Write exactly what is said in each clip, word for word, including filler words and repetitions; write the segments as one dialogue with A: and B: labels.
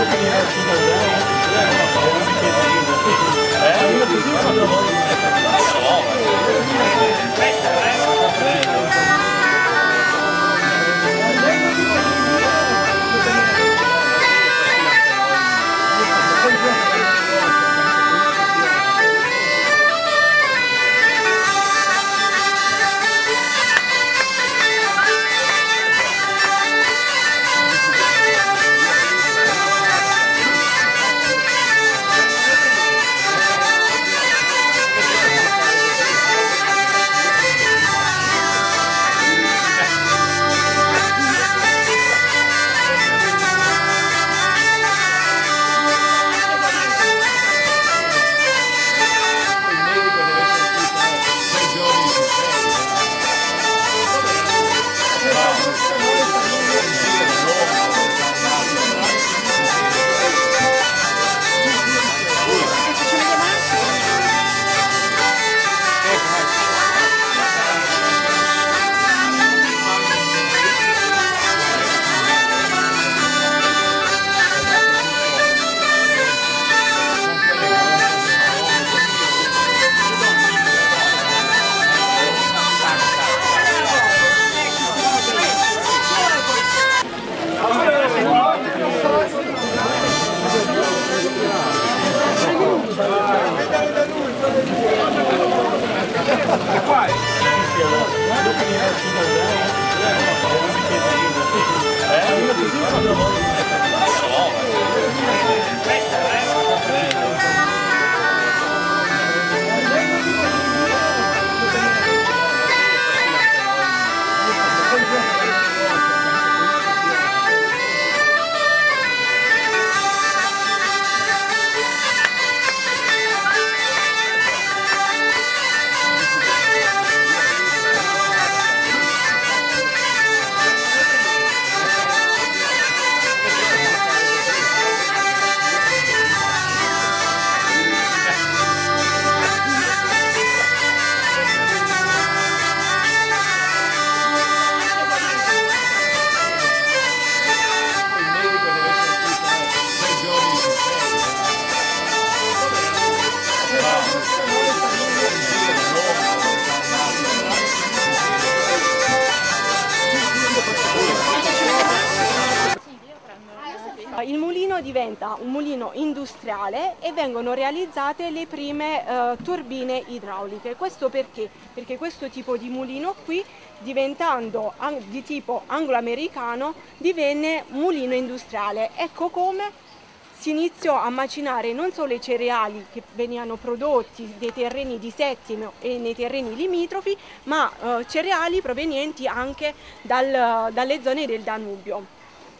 A: Il mulino diventa un mulino industriale e vengono realizzate le prime eh, turbine idrauliche. Questo perché? Perché questo tipo di mulino qui, diventando di tipo anglo-americano, divenne mulino industriale. Ecco come si iniziò a macinare non solo i cereali che venivano prodotti nei terreni di Settimo e nei terreni limitrofi, ma eh, cereali provenienti anche dal, dalle zone del Danubio.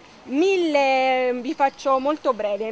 A: Mille, vi faccio molto breve,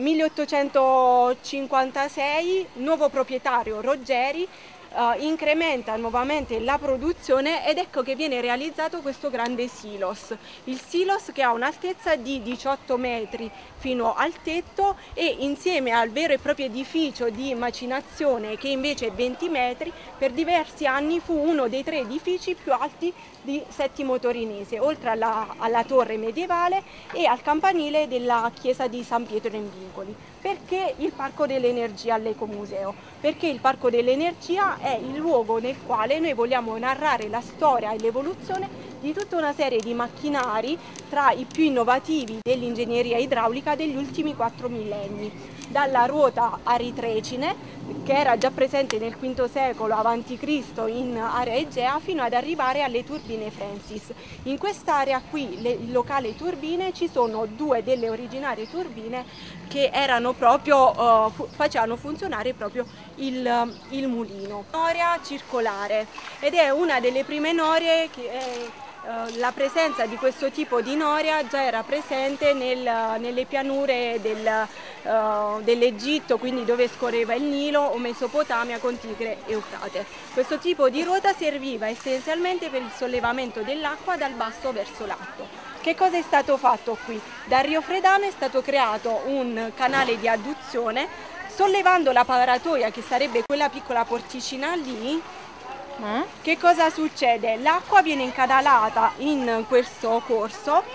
A: milleottocentocinquantasei, nuovo proprietario Roggeri Uh, incrementa nuovamente la produzione ed ecco che viene realizzato questo grande silos. Il silos che ha un'altezza di diciotto metri fino al tetto e insieme al vero e proprio edificio di macinazione che invece è venti metri, per diversi anni fu uno dei tre edifici più alti di Settimo Torinese, oltre alla, alla torre medievale e al campanile della chiesa di San Pietro in Vincoli. Perché il Parco dell'Energia all'Ecomuseo? Perché il Parco dell'Energia è il luogo nel quale noi vogliamo narrare la storia e l'evoluzione di tutta una serie di macchinari tra i più innovativi dell'ingegneria idraulica degli ultimi quattro millenni. Dalla ruota aritrecine, che era già presente nel quinto secolo avanti Cristo in area Egea, fino ad arrivare alle turbine Francis. In quest'area qui, le, il locale turbine, ci sono due delle originarie turbine che erano proprio, uh, fu facevano funzionare proprio il, il mulino. Noria circolare, ed è una delle prime norie che è, uh, la presenza di questo tipo di noria già era presente nel, nelle pianure del, uh, dell'Egitto, quindi dove scorreva il Nilo, o Mesopotamia con Tigre e Eufrate. Questo tipo di ruota serviva essenzialmente per il sollevamento dell'acqua dal basso verso l'alto. Che cosa è stato fatto qui? Da Rio Fredano è stato creato un canale di adduzione, sollevando la paratoia, che sarebbe quella piccola porticina lì. Che cosa succede? L'acqua viene incanalata in questo corso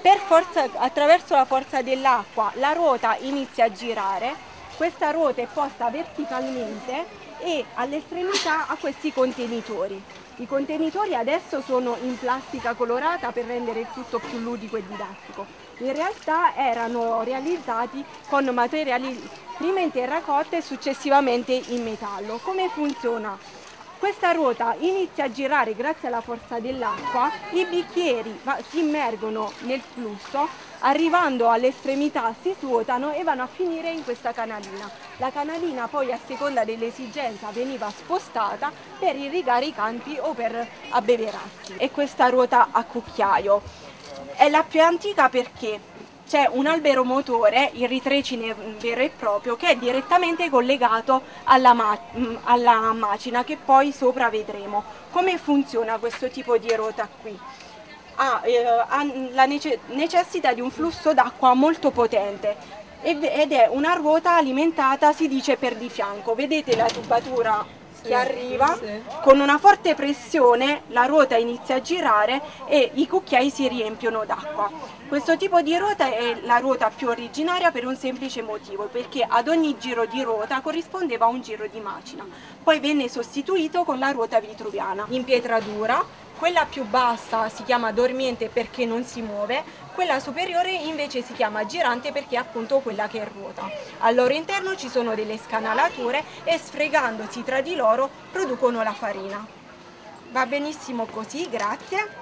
A: Per forza, attraverso la forza dell'acqua la ruota inizia a girare, questa ruota è posta verticalmente e all'estremità ha questi contenitori. I contenitori adesso sono in plastica colorata per rendere il tutto più ludico e didattico. In realtà erano realizzati con materiali prima in terracotta e successivamente in metallo. Come funziona? Questa ruota inizia a girare grazie alla forza dell'acqua, i bicchieri si immergono nel flusso, arrivando all'estremità si svuotano e vanno a finire in questa canalina. La canalina poi a seconda dell'esigenza veniva spostata per irrigare i campi o per abbeverarsi. E questa ruota a cucchiaio è la più antica perché c'è un albero motore, il ritrecine vero e proprio, che è direttamente collegato alla, ma alla macina che poi sopra vedremo. Come funziona questo tipo di ruota qui? Ha, eh, ha la nece necessità di un flusso d'acqua molto potente ed è una ruota alimentata, si dice, per di fianco. Vedete la tubatura che arriva, con una forte pressione la ruota inizia a girare e i cucchiai si riempiono d'acqua. Questo tipo di ruota è la ruota più originaria per un semplice motivo, perché ad ogni giro di ruota corrispondeva un giro di macina. Poi venne sostituito con la ruota vitruviana in pietra dura. Quella più bassa si chiama dormiente perché non si muove, quella superiore invece si chiama girante perché è appunto quella che ruota. Al loro interno ci sono delle scanalature e sfregandosi tra di loro producono la farina. Va benissimo così, grazie.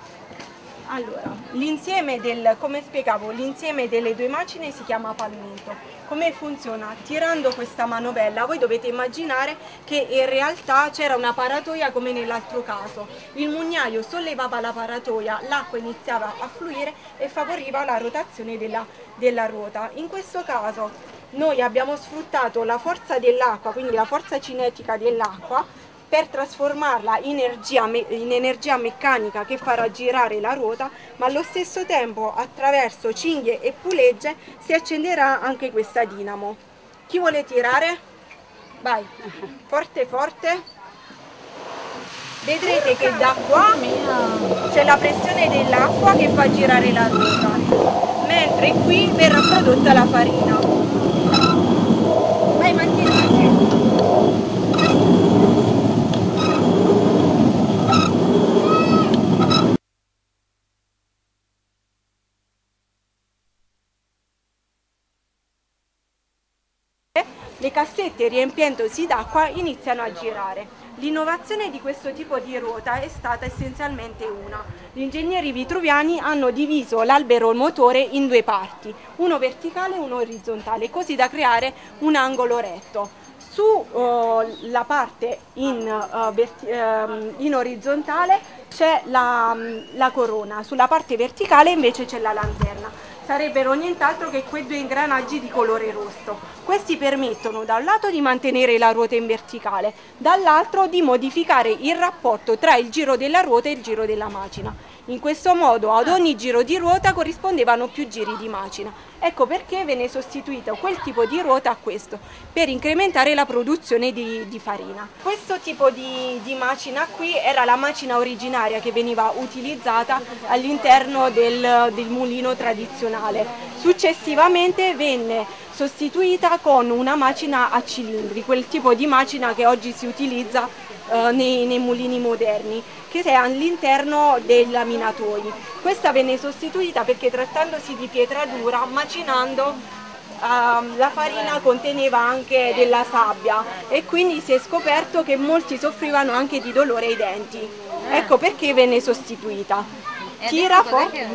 A: Allora, l'insieme del, come spiegavo, l'insieme delle due macine si chiama palmento. Come funziona? Tirando questa manovella voi dovete immaginare che in realtà c'era una paratoia come nell'altro caso. Il mugnaio sollevava la paratoia, l'acqua iniziava a fluire e favoriva la rotazione della, della ruota. In questo caso noi abbiamo sfruttato la forza dell'acqua, quindi la forza cinetica dell'acqua, per trasformarla in energia, in energia meccanica che farà girare la ruota, ma allo stesso tempo attraverso cinghie e pulegge si accenderà anche questa dinamo. Chi vuole tirare? Vai, forte forte. Vedrete che da qua c'è la pressione dell'acqua che fa girare la ruota, mentre qui verrà prodotta la farina. Vai, mantenete. Le cassette riempiendosi d'acqua iniziano a girare. L'innovazione di questo tipo di ruota è stata essenzialmente una. Gli ingegneri vitruviani hanno diviso l'albero motore in due parti, uno verticale e uno orizzontale, così da creare un angolo retto. Sulla uh, parte in, uh, uh, in orizzontale c'è la, la corona, sulla parte verticale invece c'è la lanterna. Sarebbero nient'altro che quei due ingranaggi di colore rosso. Questi permettono da un lato di mantenere la ruota in verticale, dall'altro di modificare il rapporto tra il giro della ruota e il giro della macina. In questo modo ad ogni giro di ruota corrispondevano più giri di macina. Ecco perché venne sostituito quel tipo di ruota a questo, per incrementare la produzione di, di farina. Questo tipo di, di macina qui era la macina originaria che veniva utilizzata all'interno del, del mulino tradizionale. Successivamente venne sostituita con una macina a cilindri, quel tipo di macina che oggi si utilizza eh, nei, nei mulini moderni, che è all'interno dei laminatoi. Questa venne sostituita perché trattandosi di pietra dura, macinando uh, la farina conteneva anche della sabbia e quindi si è scoperto che molti soffrivano anche di dolore ai denti. Ecco perché venne sostituita. Tira forte.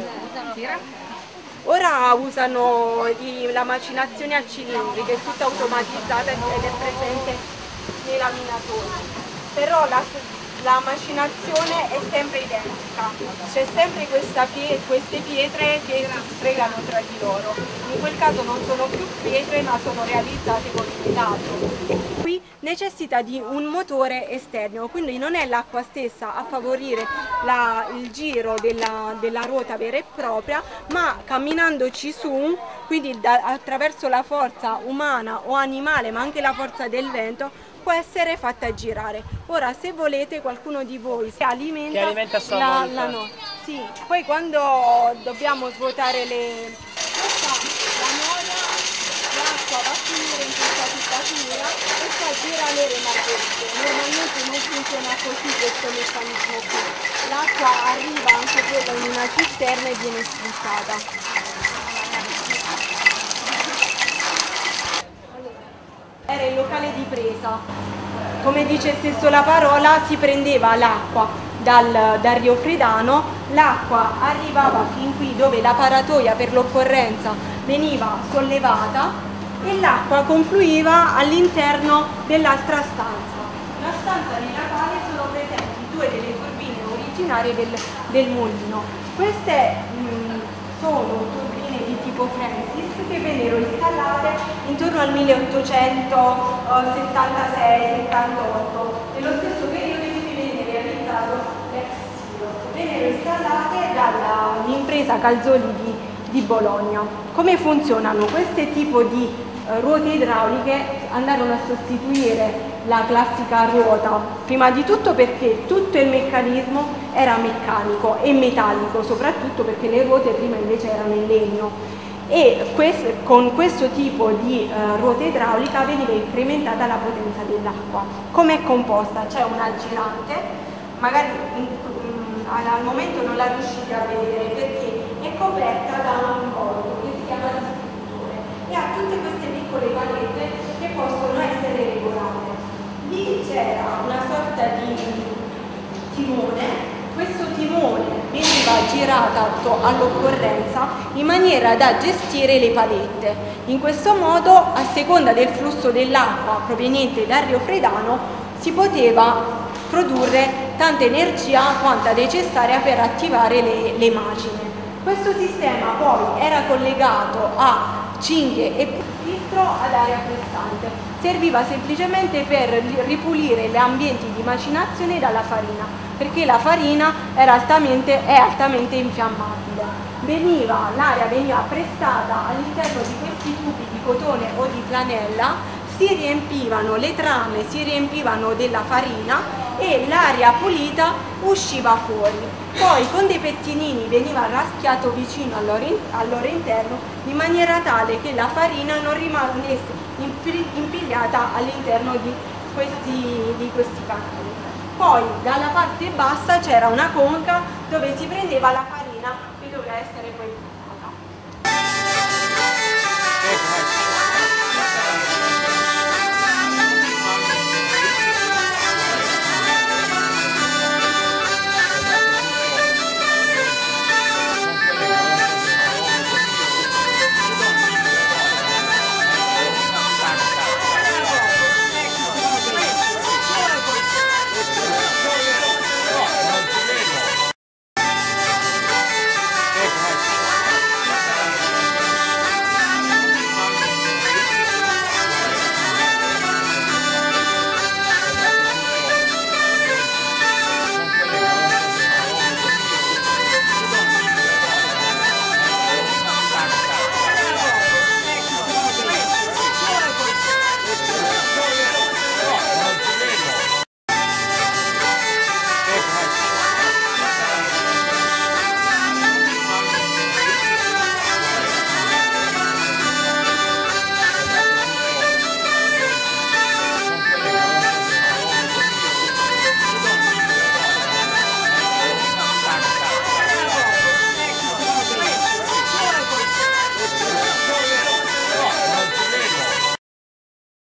A: Ora usano i, la macinazione a cilindri che è tutta automatizzata ed è presente nei laminatori. Però la, la macinazione è sempre identica, c'è sempre questa pie queste pietre che si sfregano tra di loro. In quel caso non sono più pietre ma sono realizzate con il metallo. Qui necessita di un motore esterno, quindi non è l'acqua stessa a favorire la, il giro della, della ruota vera e propria, ma camminandoci su, quindi da, attraverso la forza umana o animale ma anche la forza del vento, può essere fatta girare. Ora, se volete, qualcuno di voi si alimenta,
B: che alimenta sua
A: la,
B: volta.
A: la no. Sì, poi quando dobbiamo svuotare le... questa, la noia, l'acqua va a finire in questa tubatura e fa girare le margherite. Normalmente non funziona così questo meccanismo qui. L'acqua arriva anche quella in una cisterna e viene sfruttata. Era il locale di presa, come dice stesso la parola, si prendeva l'acqua dal, dal Rio Fredano, l'acqua arrivava fin qui dove la paratoia per l'occorrenza veniva sollevata e l'acqua confluiva all'interno dell'altra stanza, la stanza nella quale sono presenti due delle turbine originarie del, del mulino. Queste mh, sono turbine di tipo Francis che vennero installate intorno al milleottocentosettantasei settantotto, nello stesso periodo in cui venne realizzato l'ex Silos. Vennero installate dall'impresa Calzoli di, di Bologna. Come funzionano? Queste tipo di eh, ruote idrauliche andarono a sostituire la classica ruota, prima di tutto perché tutto il meccanismo era meccanico e metallico, soprattutto perché le ruote prima invece erano in legno. E questo, con questo tipo di uh, ruota idraulica veniva incrementata la potenza dell'acqua. Come è composta? C'è un aggirante, magari in, in, al momento non la riuscite a vedere perché è coperta da un bordo che si chiama distributore e ha tutte queste piccole palette che possono essere regolate. Lì c'era una sorta di timone. Questo timone veniva girato all'occorrenza in maniera da gestire le palette. In questo modo, a seconda del flusso dell'acqua proveniente dal Rio Fredano, si poteva produrre tanta energia quanta necessaria per attivare le, le macine. Questo sistema poi era collegato a cinghie e filtro ad aria pressante. Serviva semplicemente per ripulire gli ambienti di macinazione dalla farina, perché la farina era altamente, è altamente infiammabile. Veniva, l'aria veniva pressata all'interno di questi tubi di cotone o di flanella, si riempivano le trame, si riempivano della farina e l'aria pulita usciva fuori. Poi con dei pettinini veniva raschiato vicino al loro, al loro interno in maniera tale che la farina non rimanesse impigliata all'interno di questi, di questi cannoni. Poi dalla parte bassa c'era una conca dove si prendeva la farina che doveva essere poi